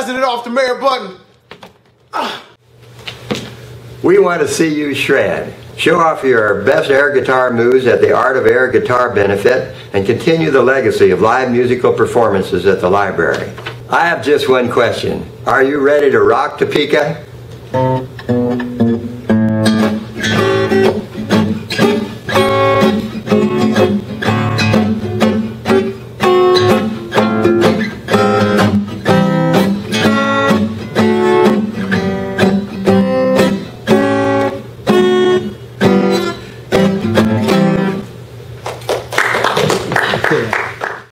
passing it off to Mayor Bunten. We want to see you shred. Show off your best air guitar moves at the Art of Air Guitar Benefit and continue the legacy of live musical performances at the library. I have just one question. Are you ready to rock, Topeka?